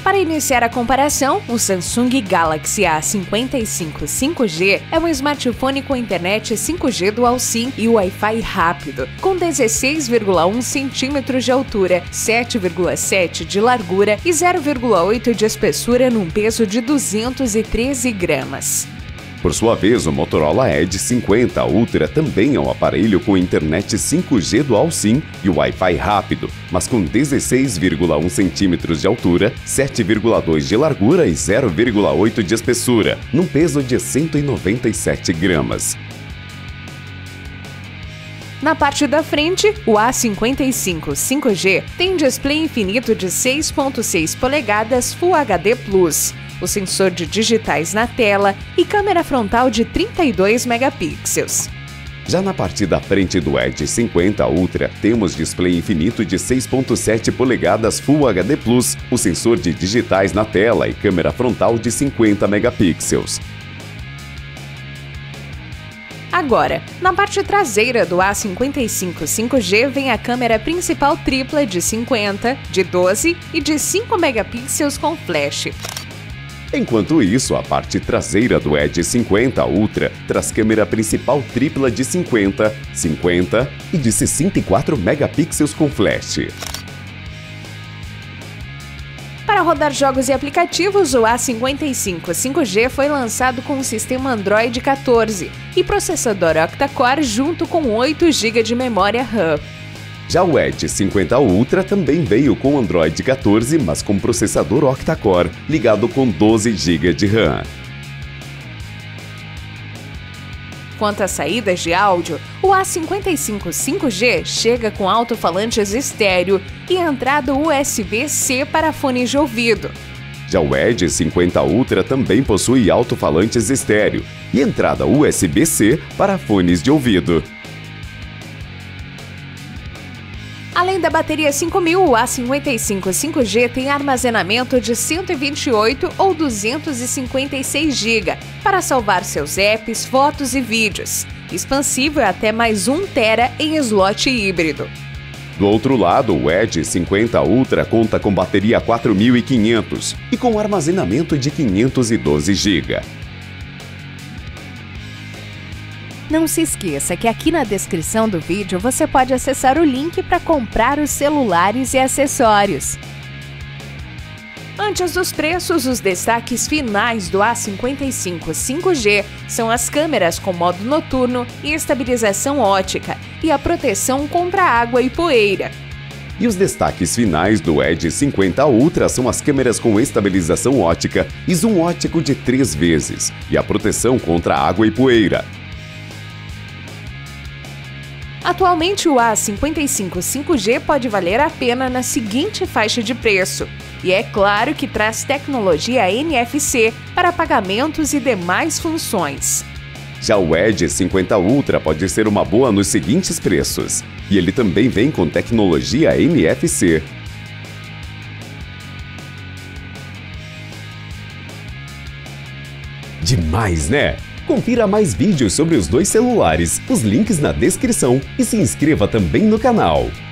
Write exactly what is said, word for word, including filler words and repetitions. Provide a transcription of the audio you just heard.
Para iniciar a comparação, o Samsung Galaxy A cinquenta e cinco cinco G é um smartphone com internet cinco G Dual SIM e Wi-Fi rápido, com dezesseis vírgula um centímetros de altura, sete vírgula sete de largura e zero vírgula oito de espessura num peso de duzentos e treze gramas. Por sua vez, o Motorola Edge cinquenta Ultra também é um aparelho com internet cinco G Dual SIM e Wi-Fi rápido, mas com dezesseis vírgula um centímetros de altura, sete vírgula dois de largura e zero vírgula oito de espessura, num peso de cento e noventa e sete gramas. Na parte da frente, o A cinquenta e cinco cinco G tem display infinito de seis vírgula seis polegadas Full H D plus, o sensor de digitais na tela e câmera frontal de trinta e dois megapixels. Já na parte da frente do Edge cinquenta Ultra, temos display infinito de seis vírgula sete polegadas Full H D plus, o sensor de digitais na tela e câmera frontal de cinquenta megapixels. Agora, na parte traseira do A cinquenta e cinco cinco G vem a câmera principal tripla de cinquenta, de doze e de cinco megapixels com flash. Enquanto isso, a parte traseira do Edge cinquenta Ultra traz câmera principal tripla de cinquenta, cinquenta e de sessenta e quatro megapixels com flash. Para rodar jogos e aplicativos, o A cinquenta e cinco cinco G foi lançado com o sistema Android quatorze e processador octa-core junto com oito gigas de memória RAM. Já o Edge cinquenta Ultra também veio com Android quatorze, mas com processador octa-core, ligado com doze gigas de RAM. Quanto às saídas de áudio, o A cinquenta e cinco cinco G chega com alto-falantes estéreo e entrada U S B C para fones de ouvido. Já o Edge cinquenta Ultra também possui alto-falantes estéreo e entrada U S B C para fones de ouvido. Além da bateria cinco mil, o A cinquenta e cinco cinco G tem armazenamento de cento e vinte e oito ou duzentos e cinquenta e seis gigas para salvar seus apps, fotos e vídeos. Expansível até mais um tera em slot híbrido. Do outro lado, o Edge cinquenta Ultra conta com bateria quatro mil e quinhentos e com armazenamento de quinhentos e doze gigas. Não se esqueça que aqui na descrição do vídeo você pode acessar o link para comprar os celulares e acessórios. Antes dos preços, os destaques finais do A cinquenta e cinco cinco G são as câmeras com modo noturno e estabilização ótica e a proteção contra água e poeira. E os destaques finais do Edge cinquenta Ultra são as câmeras com estabilização ótica e zoom ótico de três vezes e a proteção contra água e poeira. Atualmente, o A cinquenta e cinco cinco G pode valer a pena na seguinte faixa de preço. E é claro que traz tecnologia N F C para pagamentos e demais funções. Já o Edge cinquenta Ultra pode ser uma boa nos seguintes preços. E ele também vem com tecnologia N F C. Demais, né? Confira mais vídeos sobre os dois celulares, os links na descrição e se inscreva também no canal.